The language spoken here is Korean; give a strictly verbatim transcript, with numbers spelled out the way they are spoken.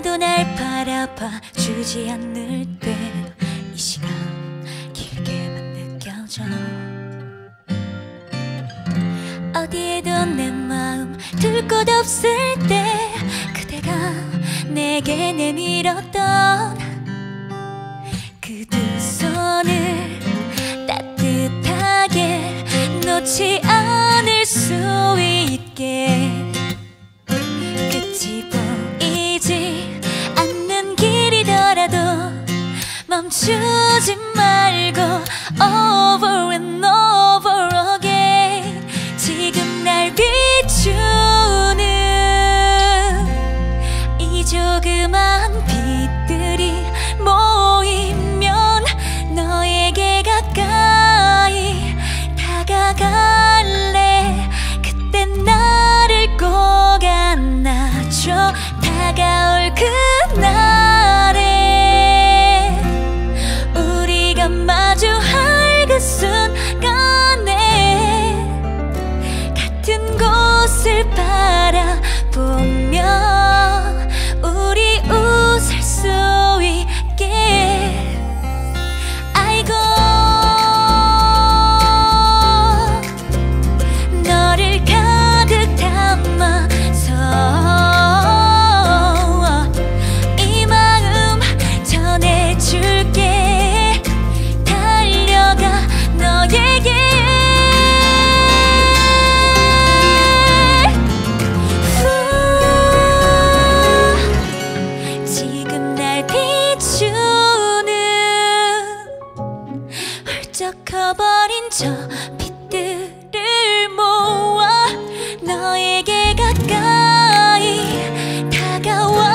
아무도 날 바라봐 주지 않을 때 이 시간 길게만 느껴져. 어디에도 내 마음 둘 곳 없을 때 그대가 내게 내밀었던 그 두 손을 따뜻하게 놓지 않을 수 있게. 끝이 보이지 않는 길이더라도 멈추지 말고 over and over again. 지금 날 비추는 이 조그만 빛들이 모이면 너에게 가까이 다가갈래. 그때 나를 꼭 안아줘. 다가올 그날에 우리가 마주할 그 순간에 같은 곳을 바라보며 우리 웃을 수 있게. 아이고 너를 가득 담아서 이 마음 전해줄게. 달려가 너에게. 지금 날 비추는 훌쩍 커버린 저 빛들을 모아 너에게 가까이 다가와.